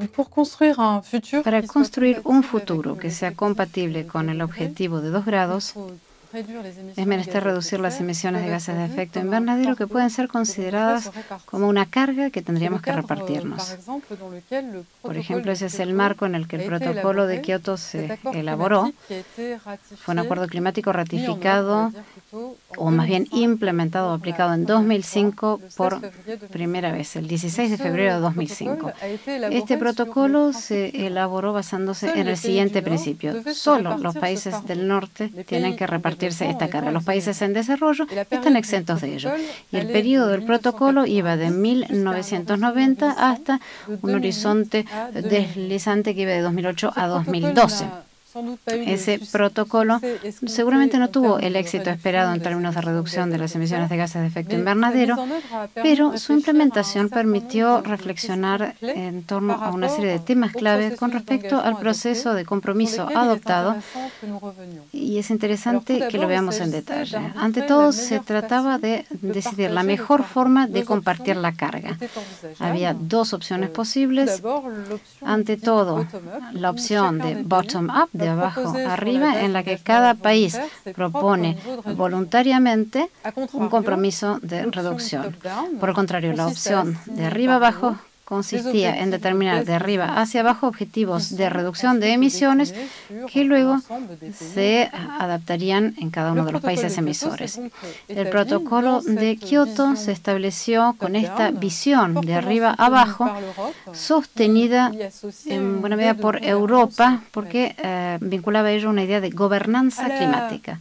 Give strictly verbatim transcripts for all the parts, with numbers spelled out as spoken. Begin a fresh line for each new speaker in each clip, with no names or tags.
Para construir un futuro que sea compatible con el objetivo de dos grados, es menester reducir las emisiones de gases de efecto invernadero que pueden ser consideradas como una carga que tendríamos que repartirnos. Por ejemplo, ese es el marco en el que el Protocolo de Kioto se elaboró. Fue un acuerdo climático ratificado, o más bien implementado o aplicado en dos mil cinco por primera vez, el dieciséis de febrero de dos mil cinco. Este protocolo se elaboró basándose en el siguiente principio: solo los países del norte tienen que repartir esta carga. Los países en desarrollo están exentos de ello. Y el periodo del protocolo iba de mil novecientos noventa hasta un horizonte deslizante que iba de dos mil ocho a dos mil doce. Ese protocolo seguramente no tuvo el éxito esperado en términos de reducción de las emisiones de gases de efecto invernadero, pero su implementación permitió reflexionar en torno a una serie de temas clave con respecto al proceso de compromiso adoptado, y es interesante que lo veamos en detalle. Ante todo, se trataba de decidir la mejor forma de compartir la carga. Había dos opciones posibles. Ante todo, la opción de bottom-up, de abajo arriba, en la que cada país propone voluntariamente un compromiso de reducción. Por el contrario, la opción de arriba abajo consistía en determinar de arriba hacia abajo objetivos de reducción de emisiones que luego se adaptarían en cada uno de los países emisores. El protocolo de Kioto se estableció con esta visión de arriba abajo, sostenida en buena medida por Europa, porque eh, vinculaba a ello una idea de gobernanza climática.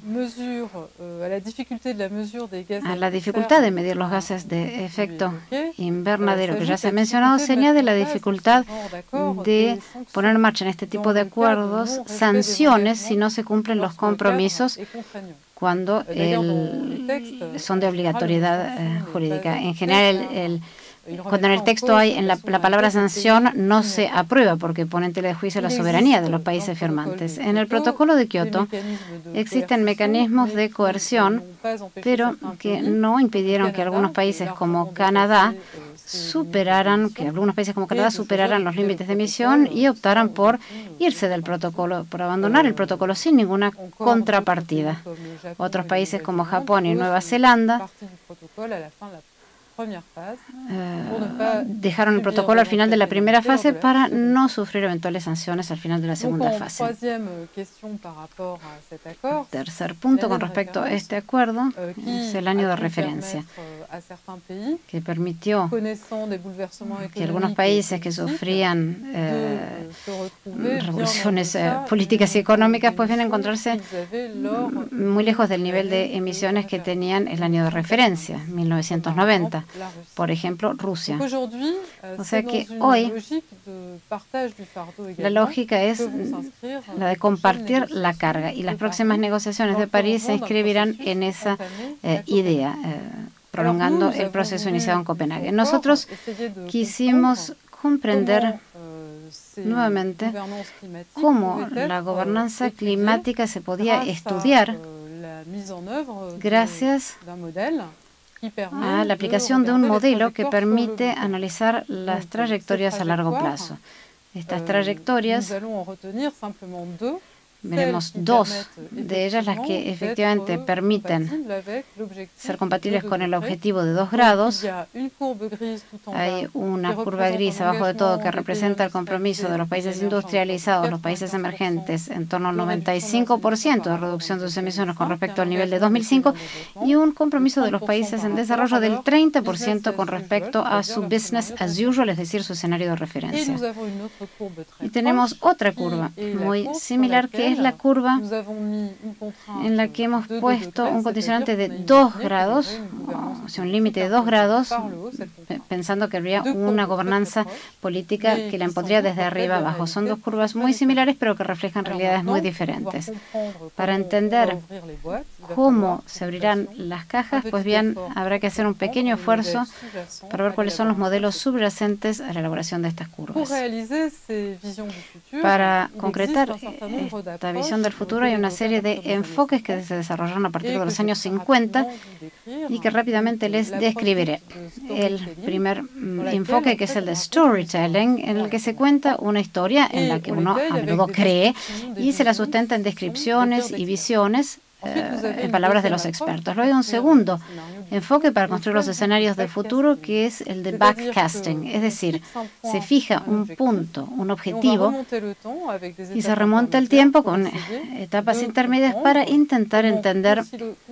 A la dificultad de medir los gases de efecto invernadero que ya se ha mencionado, se añade la dificultad de poner en marcha en este tipo de acuerdos sanciones si no se cumplen los compromisos cuando el, son de obligatoriedad eh, jurídica. En general, el, el cuando en el texto hay en la, la palabra sanción, no se aprueba porque pone en tela de juicio la soberanía de los países firmantes. En el protocolo de Kioto existen mecanismos de coerción, pero que no impidieron que algunos países como Canadá superaran, que algunos países como Canadá superaran los límites de emisión y optaran por irse del protocolo, por abandonar el protocolo sin ninguna contrapartida. Otros países como Japón y Nueva Zelanda Uh, dejaron el protocolo al final de la primera fase para no sufrir eventuales sanciones al final de la segunda fase. Tercer punto con respecto a este acuerdo es el año de referencia, que permitió que algunos países que sufrían eh, revoluciones eh, políticas y económicas pues vienen a encontrarse muy lejos del nivel de emisiones que tenían el año de referencia, mil novecientos noventa. Por ejemplo, Rusia. O sea que hoy la lógica es la de compartir la carga, y las próximas negociaciones de París se inscribirán en esa eh, idea, eh, prolongando el proceso iniciado en Copenhague. Nosotros quisimos comprender nuevamente cómo la gobernanza climática se podía estudiar gracias a la aplicación de un modelo que permite analizar las trayectorias a largo plazo. Estas trayectorias, veremos dos de ellas, las que efectivamente permiten ser compatibles con el objetivo de dos grados. Hay una curva gris abajo de todo que representa el compromiso de los países industrializados, los países emergentes, en torno al noventa y cinco por ciento de reducción de sus emisiones con respecto al nivel de dos mil cinco, y un compromiso de los países en desarrollo del treinta por ciento con respecto a su business as usual, es decir, su escenario de referencia. Y tenemos otra curva muy similar, que es la curva en la que hemos puesto un condicionante de dos grados, o sea, un límite de dos grados, pensando que habría una gobernanza política que la impondría desde arriba abajo. Son dos curvas muy similares, pero que reflejan realidades muy diferentes. Para entender cómo se abrirán las cajas, pues bien, habrá que hacer un pequeño esfuerzo para ver cuáles son los modelos subyacentes a la elaboración de estas curvas. Para concretar esta visión del futuro hay una serie de enfoques que se desarrollaron a partir de los años cincuenta y que rápidamente les describiré. El primer mm, enfoque, que es el de storytelling, en el que se cuenta una historia en la que uno a menudo cree y se la sustenta en descripciones y visiones eh, en palabras de los expertos. Luego hay un segundo enfoque para construir los escenarios del futuro, que es el de backcasting, es decir, se fija un punto, un objetivo, y se remonta el tiempo con etapas intermedias para intentar entender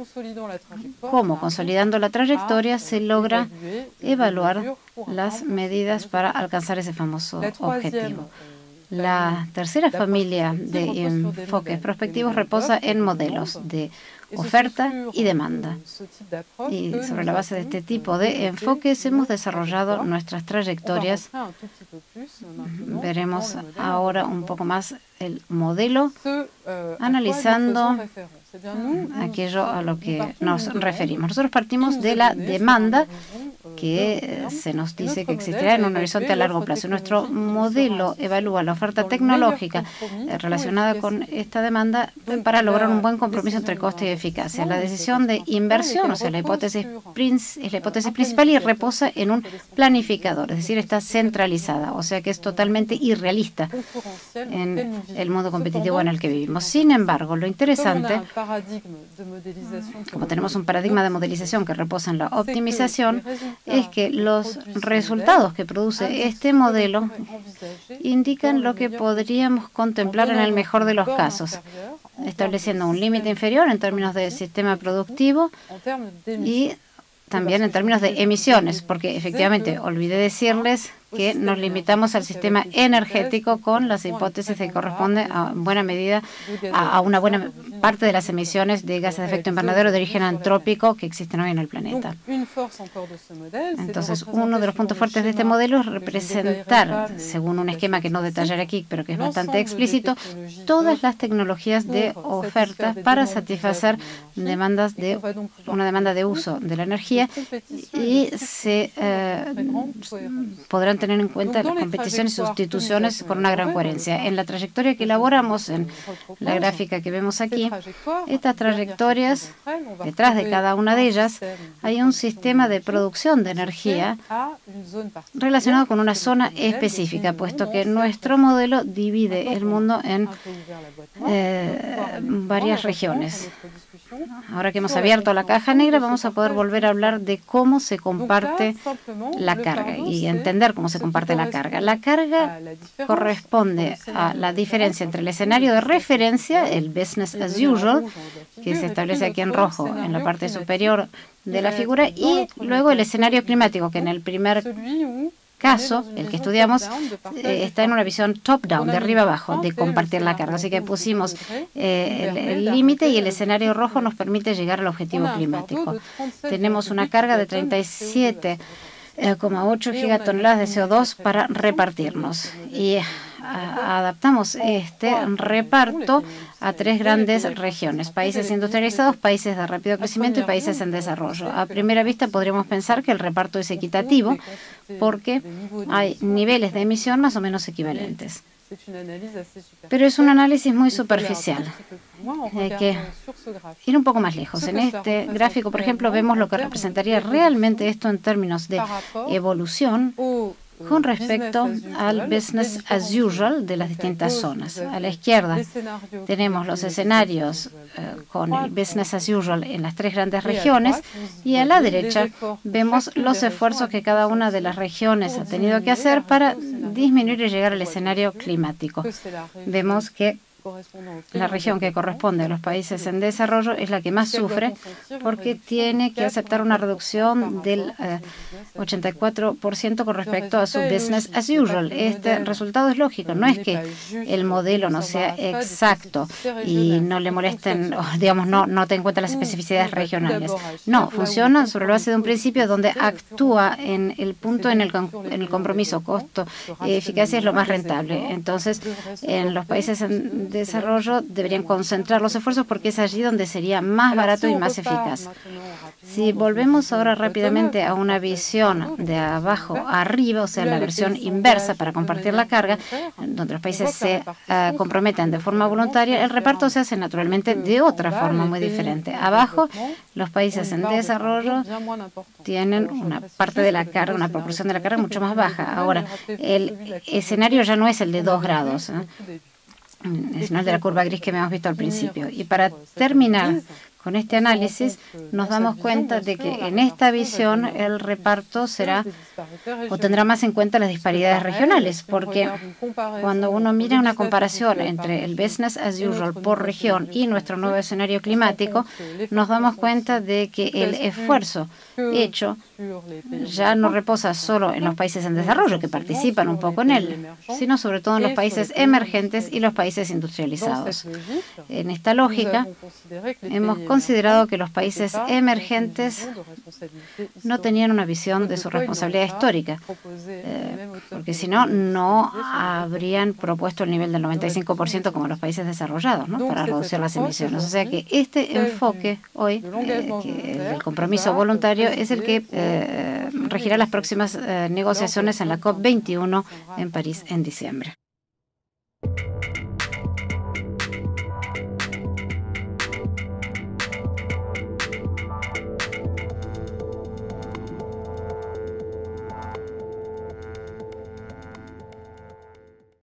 cómo, consolidando la trayectoria, se logra evaluar las medidas para alcanzar ese famoso objetivo. La tercera familia de enfoques prospectivos reposa en modelos de oferta y demanda. Y sobre la base de este tipo de enfoques hemos desarrollado nuestras trayectorias. Veremos ahora un poco más el modelo, analizando aquello a lo que nos referimos. Nosotros partimos de la demanda, que se nos dice que existirá en un horizonte a largo plazo. Nuestro modelo evalúa la oferta tecnológica relacionada con esta demanda para lograr un buen compromiso entre coste y eficacia. La decisión de inversión, o sea, la hipótesis es la hipótesis principal y reposa en un planificador, es decir, está centralizada, o sea que es totalmente irrealista en el mundo competitivo en el que vivimos. Sin embargo, lo interesante, como tenemos un paradigma de modelización que reposa en la optimización, es que los resultados que produce este modelo indican lo que podríamos contemplar en el mejor de los casos, estableciendo un límite inferior en términos de sistema productivo y también en términos de emisiones, porque efectivamente olvidé decirles que nos limitamos al sistema energético con las hipótesis que corresponden a buena medida a, a una buena parte de las emisiones de gases de efecto invernadero de origen antrópico que existen hoy en el planeta. Entonces, uno de los puntos fuertes de este modelo es representar, según un esquema que no detallaré aquí, pero que es bastante explícito, todas las tecnologías de oferta para satisfacer demandas de una demanda de uso de la energía, y se eh, podrán tener en cuenta las competiciones y sustituciones con una gran coherencia. En la trayectoria que elaboramos en la gráfica que vemos aquí, estas trayectorias, detrás de cada una de ellas, hay un sistema de producción de energía relacionado con una zona específica, puesto que nuestro modelo divide el mundo en eh, varias regiones. Ahora que hemos abierto la caja negra, vamos a poder volver a hablar de cómo se comparte la carga y entender cómo se comparte la carga. La carga corresponde a la diferencia entre el escenario de referencia, el business as usual, que se establece aquí en rojo en la parte superior de la figura, y luego el escenario climático, que en el primer caso, el que estudiamos, eh, está en una visión top-down, de arriba abajo, de compartir la carga. Así que pusimos eh, el límite y el escenario rojo nos permite llegar al objetivo climático. Tenemos una carga de treinta y siete coma ocho gigatoneladas de C O dos para repartirnos. Y a, adaptamos este reparto a tres grandes regiones: países industrializados, países de rápido crecimiento y países en desarrollo. A primera vista podríamos pensar que el reparto es equitativo porque hay niveles de emisión más o menos equivalentes. Pero es un análisis muy superficial. Hay que ir un poco más lejos. En este gráfico, por ejemplo, vemos lo que representaría realmente esto en términos de evolución con respecto al business as usual de las distintas zonas. A la izquierda tenemos los escenarios eh, con el business as usual en las tres grandes regiones, y a la derecha vemos los esfuerzos que cada una de las regiones ha tenido que hacer para disminuir y llegar al escenario climático. Vemos que la región que corresponde a los países en desarrollo es la que más sufre porque tiene que aceptar una reducción del eh, ochenta y cuatro por ciento con respecto a su business as usual. Este resultado es lógico. No es que el modelo no sea exacto y no le molesten, o, digamos, no, no tenga en cuenta las especificidades regionales. No, funciona sobre la base de un principio donde actúa en el punto en el, en el compromiso costo-eficacia es lo más rentable. Entonces, en los países en en desarrollo deberían concentrar los esfuerzos porque es allí donde sería más barato y más eficaz. Si volvemos ahora rápidamente a una visión de abajo a arriba, o sea, la versión inversa para compartir la carga, donde los países se uh, comprometen de forma voluntaria, el reparto se hace naturalmente de otra forma muy diferente. Abajo, los países en desarrollo tienen una parte de la carga, una proporción de la carga mucho más baja. Ahora, el escenario ya no es el de dos grados, ¿eh? sino el de la curva gris que hemos visto al principio. Y para terminar con este análisis, nos damos cuenta de que en esta visión el reparto será o tendrá más en cuenta las disparidades regionales, porque cuando uno mira una comparación entre el business as usual por región y nuestro nuevo escenario climático, nos damos cuenta de que el esfuerzo hecho ya no reposa solo en los países en desarrollo, que participan un poco en él, sino sobre todo en los países emergentes y los países industrializados. En esta lógica, hemos considerado que los países emergentes no tenían una visión de su responsabilidad histórica, eh, porque si no, no habrían propuesto el nivel del noventa y cinco por ciento como los países desarrollados, ¿no?, para reducir las emisiones. O sea que este enfoque hoy, eh, que el del compromiso voluntario, es el que eh, regirá las próximas eh, negociaciones en la COP veintiuno en París en diciembre.